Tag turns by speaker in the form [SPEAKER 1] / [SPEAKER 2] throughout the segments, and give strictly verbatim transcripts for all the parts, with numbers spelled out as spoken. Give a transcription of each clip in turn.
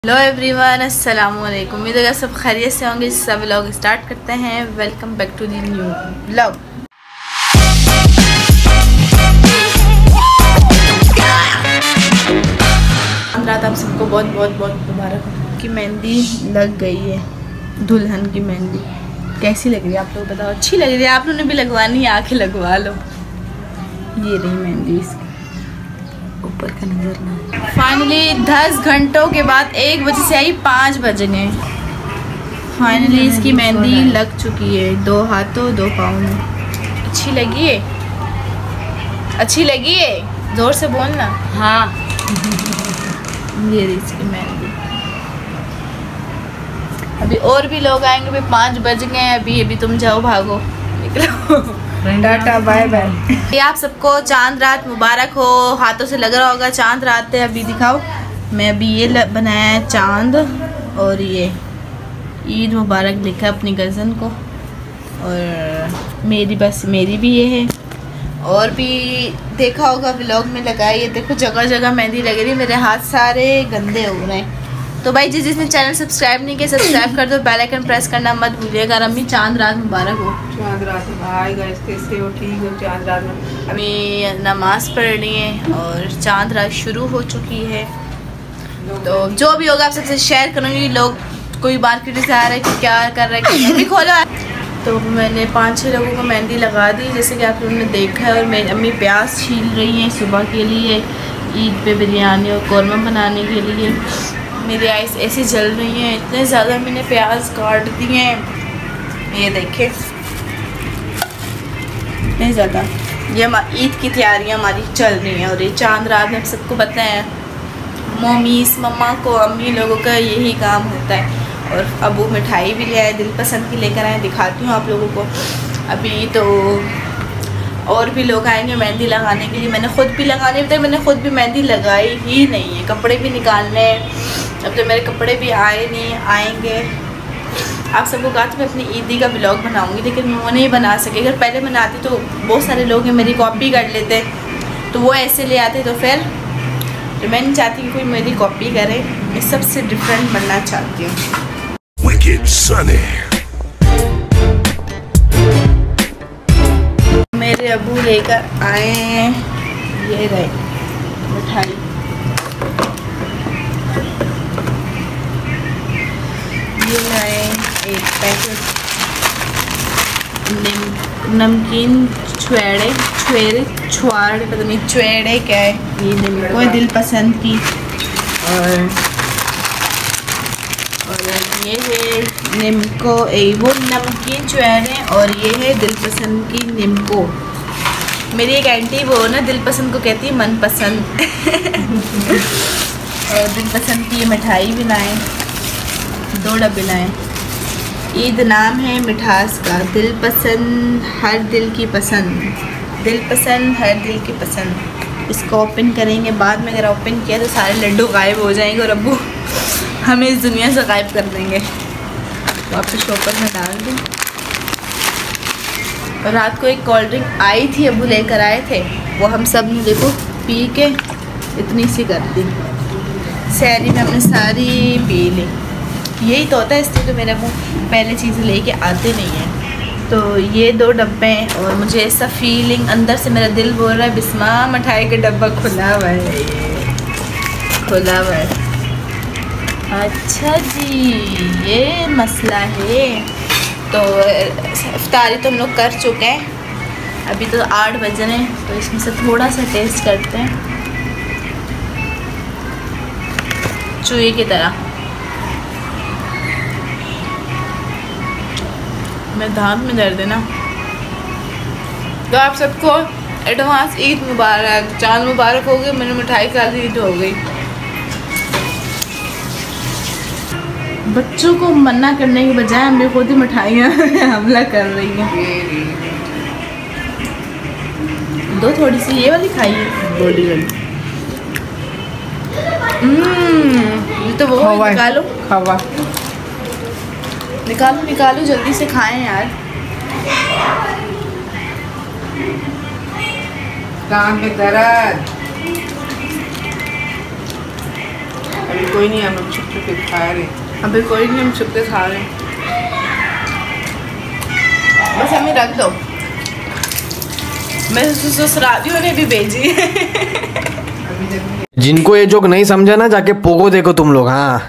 [SPEAKER 1] Hello everyone, अस्सलाम वालेकुम। उम्मीद है सब खैरियत से होंगे। सब व्लॉग स्टार्ट करते हैं। Welcome back to the new vlog. रात आप सबको बहुत बहुत बहुत मुबारक हो कि मेहंदी लग गई है। दुल्हन की मेहंदी कैसी लग रही है आप लोग बताओ। अच्छी लग रही है? आप लोगों ने भी लगवानी है, आके लगवा लो। ये रही मेहंदी, इसकी ऊपर का नजर ना। फाइनली दस घंटों के बाद एक बजे से आई, पाँच बज गए। फाइनली इसकी मेहंदी लग चुकी है। दो हाथों दो पाँव में। अच्छी लगी है? अच्छी लगी है? जोर से बोलना। हाँ। ये रही इसकी मेहंदी। अभी और भी लोग आएंगे। अभी पाँच बज गए। अभी अभी तुम जाओ, भागो, निकलो। Tata bye bye. आप सबको चांद रात मुबारक हो। हाथों से लग रहा होगा चांद रात है। अभी दिखाओ। मैं अभी ये बनाया है चांद, और ये ईद मुबारक लिखा अपनी कज़न को, और मेरी बस मेरी भी ये है। और भी देखा होगा व्लॉग में लगाई है। देखो जगह जगह मेहंदी लग रही है। मेरे हाथ सारे गंदे हो रहे हैं। तो भाई जिस जिसने चैनल सब्सक्राइब नहीं किया, सब्सक्राइब कर दो। बेल आइकन प्रेस करना मत भूलिएगा। अम्मी चांद रात मुबारक हो।
[SPEAKER 2] चांद रात आएगा, इसके हो ठीक हो। चांद रात में
[SPEAKER 1] अम्मी नमाज पढ़ रही है और चांद रात शुरू हो चुकी है। तो जो भी होगा आप सबसे शेयर करूँगी। लोग कोई मार्केट से आ रहा है कि क्या कर रहा है, अम्मी खोलो। तो मैंने पाँच छः लोगों को मेहंदी लगा दी, जैसे कि आप लोगों ने देखा है। और मेरी अम्मी प्याज छील रही हैं सुबह के लिए, ईद पे बिरयानी और कौरमा बनाने के लिए। मेरी आइस ऐसी जल रही हैं, इतने ज़्यादा मैंने प्याज काट दिए हैं। ये देखे इतने ज़्यादा। ये ईद की तैयारियां हमारी चल रही हैं। और ये चांद रात में सबको पता है, मम्मीस मम्मा को, अम्मी लोगों का यही काम होता है। और अबू मिठाई भी ले आए, दिल पसंद की लेकर आए। दिखाती हूँ आप लोगों को। अभी तो और भी लोग आएंगे मेहंदी लगाने के लिए। मैंने खुद भी लगाने थे, मैंने खुद भी मेहंदी लगाई ही नहीं है। कपड़े भी निकालने, अब तो मेरे कपड़े भी आए नहीं, आएंगे। आप सबको कहा तो मैं अपनी ईदी का व्लॉग बनाऊंगी, लेकिन वो नहीं बना सके। अगर पहले बनाती तो बहुत सारे लोग हैं मेरी कॉपी कर लेते, तो वो ऐसे ले आते। तो फिर तो मैं नहीं चाहती कि कोई मेरी कॉपी करे। मैं सबसे डिफरेंट बनना चाहती हूँ। मेरे अबू लेकर आए हैं, ये रहे मिठाई। ये लाए एक पैकेट नमकीन छुएड़े छुएरे छुआड़े पता नहीं छुएड़े क्या है। ये निम्को है दिल पसंद की। और और ये है निम्को, वो नमकीन छुएड़े, और ये है दिल पसंद की निम्को। मेरी एक आंटी वो ना दिल पसंद को कहती है मनपसंद। और दिल पसंद की ये मिठाई भी लाएँ, दो डब्बे लाएँ। ईद नाम है मिठास का। दिल पसंद हर दिल की पसंद, दिल पसंद हर दिल की पसंद। इसको ओपन करेंगे बाद में। अगर ओपन किया तो सारे लड्डू गायब हो जाएंगे और अब्बू हमें इस दुनिया से गायब कर देंगे। तो आपको शॉपर में डाल दूँ। और रात को एक कोल्ड ड्रिंक आई थी, अब्बू लेकर आए थे, वो हम सब ने देखो पी के इतनी सी कर दी। शहरी में हमने सारी पी ली। यही तो होता है, इसलिए तो मेरे मुँह पहले चीज़ें लेके आते नहीं हैं। तो ये दो डब्बे हैं, और मुझे ऐसा फीलिंग अंदर से मेरा दिल बोल रहा है बिस्मा मिठाई का डब्बा खुला हुआ है, खुला हुआ है। अच्छा जी, ये मसला है। तो इफ्तारी तो हम लोग कर चुके हैं। अभी तो आठ बज रहे हैं, तो इसमें से थोड़ा सा टेस्ट करते हैं। चूहे की तरह। मैं दांत में दर्द है ना। तो आप सबको एडवांस ईद मुबारक, चांद मुबारक हो गई। मैंने मिठाई खा ली तो हो गई। बच्चों को मना करने के बजाय हमें खुद ही मिठाइयाँ हमला कर रही हैं। दो थोड़ी सी ये वाली खाइए, बॉडी वाली। हम्म, तो वो निकालो,
[SPEAKER 2] हवा
[SPEAKER 1] निकालो निकालो, जल्दी से खाएं यार। कान में दर्द।
[SPEAKER 2] अभी कोई नहीं, हम लोग छुप छुप के खा रहे हैं।
[SPEAKER 1] अभी कोई नहीं, हम छुप के खा रहे हैं। बस हमें रख दो, मैं ससुरालियों ने भी भेजी।
[SPEAKER 3] जिनको ये जोक नहीं समझा ना, जाके पोगो देखो तुम लोग। हाँ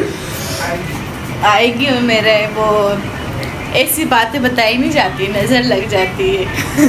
[SPEAKER 1] आएगी मेरे वो ऐसी बातें बताई नहीं जाती, नज़र लग जाती है।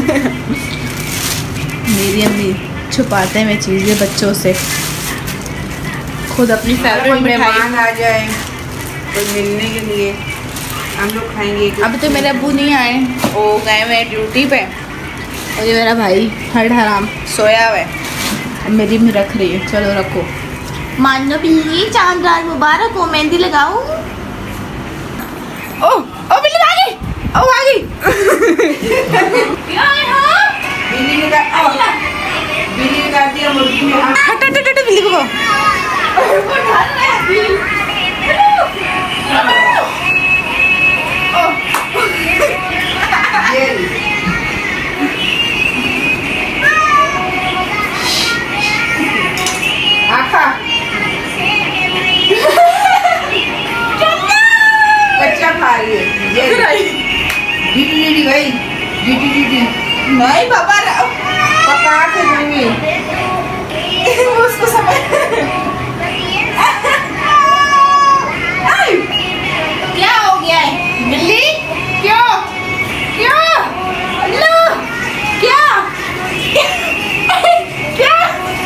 [SPEAKER 1] मेरी अम्मी छुपाते हैं मैं चीज़ें बच्चों से, खुद अपनी फेवरेट मिठाई
[SPEAKER 2] आ जाए कोई मिलने के लिए हम लोग खाएंगे।
[SPEAKER 1] अभी तो मेरे अब्बू नहीं आए, वो गए हुए ड्यूटी पे, और ये मेरा भाई हर हराम सोया हुआ है। मेरी भी रख रही है, चलो रखो। मानो भी चांद रात मुबारक हो, मेहंदी लगाओ। ओ ओ बिल्ली आ गई, ओ आ गई। क्या है? हाँ
[SPEAKER 2] बिल्ली ने काट बिल्ली ने काट दिया मुर्गी में।
[SPEAKER 1] हट हट हट बिल्ली को।
[SPEAKER 2] बच्चा खा रही है डीटी डीटी भाई, डीटी डीटी
[SPEAKER 1] नहीं पापा
[SPEAKER 2] पका के देंगे
[SPEAKER 1] उसको समझ। क्या हो गया है बिल्ली? क्यों क्यों लो क्या क्या?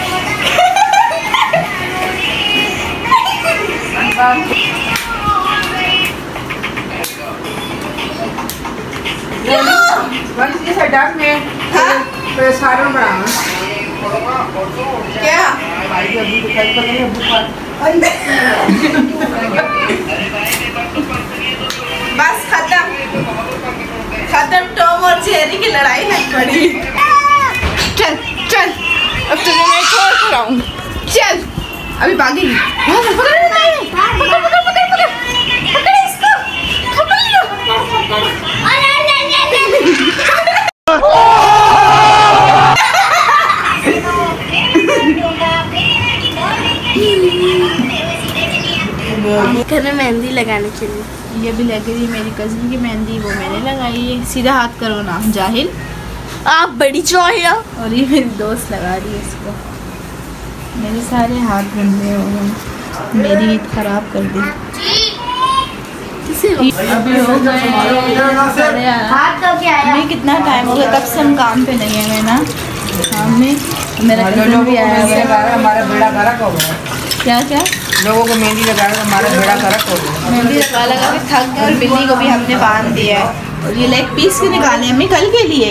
[SPEAKER 2] वंश से डक में हाँ सारण बढ़ाना
[SPEAKER 1] क्या?
[SPEAKER 2] भाई अभी दिखाई पड़ रही है
[SPEAKER 1] बस खत्म खत्म, टॉम और जेरी की लड़ाई लग पड़ी। चल चल अब तुझे मैं छोड़ कर आऊँ, चल अभी भागेगी। पकड़ पकड़ पकड़ पकड़ पकड़ इसको, पकड़ लियो। घर में मेहंदी लगाने के लिए ये भी लग रही है मेरी कज़न की मेहंदी, वो मैंने लगाई है। सीधा हाथ करो ना जाहिल, आप बड़ी चौहिया। और ये मेरी दोस्त लगा रही है इसको। मेरे सारे हाथ गंदे हो गए, मेरी ईद खराब कर दी। अभी हो गए हमें कितना टाइम हो गया, तब से हम काम पे नहीं है ना। हमें मेरा कज़न भी आया हुआ है।
[SPEAKER 2] हमारा बेड़ा गर्क हो गया।
[SPEAKER 1] क्या क्या
[SPEAKER 2] लोगों को मेहंदी लगाया तो हमारा बेड़ा गर्क हो गया।
[SPEAKER 1] मेहंदी लगा लगा के थक गए, और बिल्ली को भी हमने बांध दिया है। और ये लेग पीस के निकाले हमें कल के लिए,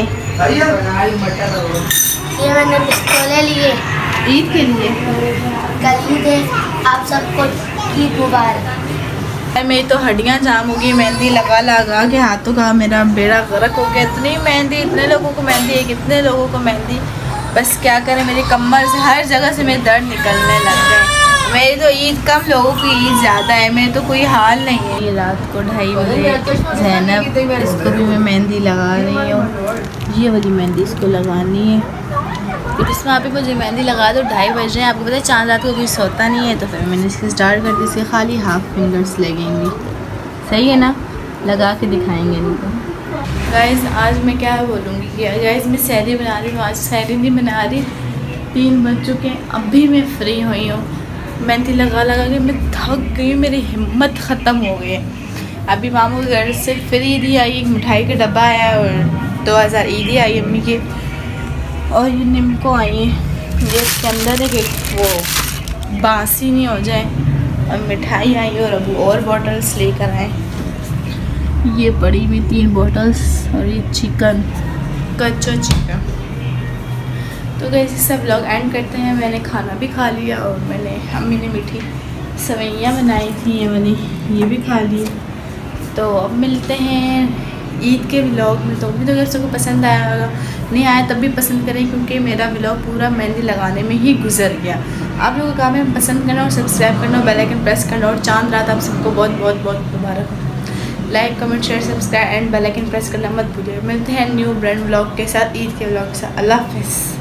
[SPEAKER 4] ये मैंने पिस्तौलें लिए
[SPEAKER 1] ईद के लिए।
[SPEAKER 4] कल ईद है, आप सबको ईद मुबारक।
[SPEAKER 1] मेरी तो हड्डियाँ जाम हो गई, मेहंदी लगा लगा के हाथों का मेरा बेड़ा गर्क हो गया। इतनी मेहंदी, इतने लोगों को मेहंदी है, कितने लोगों को मेहंदी। बस क्या करें, मेरी कमर से हर जगह से मेरे दर्द निकलने लग गए। मेरी तो ईद कम, लोगों की ईद ज़्यादा है, मेरे तो कोई हाल नहीं है। ये रात को ढाई बजे ज़ैनब, इसको भी मैं मेहंदी लगा रही हूँ। ये वाली मेहंदी इसको लगानी है, फिर इसमें आप ही मुझे मेहंदी लगा दो। ढाई बज रहे हैं, आपको पता है चांद रात को कोई सोता नहीं है, तो फिर मैंने इसके स्टार्ट कर दी। इसके खाली हाफ फिंगर्स लगेंगी, सही है ना, लगा के दिखाएंगे इनको। गाइस आज मैं क्या बोलूँगी कि गाइस मैं सैरी बना रही हूँ, आज सैरी नहीं बना रही। तीन बज चुके हैं, अभी मैं फ्री हुई हूँ। मेहंदी लगा लगा के मैं थक गई, मेरी हिम्मत ख़त्म हो गई है। अभी मामू के घर से फिर ईदी आई, एक मिठाई का डब्बा आया और दो हज़ार ईदी आई अम्मी की, और ये निम्को आई है। ये इसके अंदर है कि वो बासी नहीं हो जाए। और मिठाई आई और अभी और बॉटल्स लेकर आए, ये पड़ी हुई तीन बॉटल्स, और ये चिकन, कच्चा चिकन। तो कैसे सब लोग एंड करते हैं। मैंने खाना भी खा लिया, और मैंने अम्मी ने मीठी सवैयाँ बनाई थी, ये वाली, ये भी खा ली। तो अब मिलते हैं ईद के व्लॉग में। तो उम्मीद अगर सबको पसंद आया होगा, नहीं आया तब भी पसंद करें, क्योंकि मेरा व्लॉग पूरा मेहंदी लगाने में ही गुजर गया। आप लोगों का काम है पसंद करना और सब्सक्राइब करना, बेल आइकन प्रेस करना। और चांद रात आप सबको बहुत बहुत बहुत मुबारक हो। Like comment share subscribe and bell icon press करना मत भूलिए। मिलते हैं न्यू ब्रांड व्लॉग के साथ, ईद के व्लॉग के साथ। अल्लाह हाफिज़।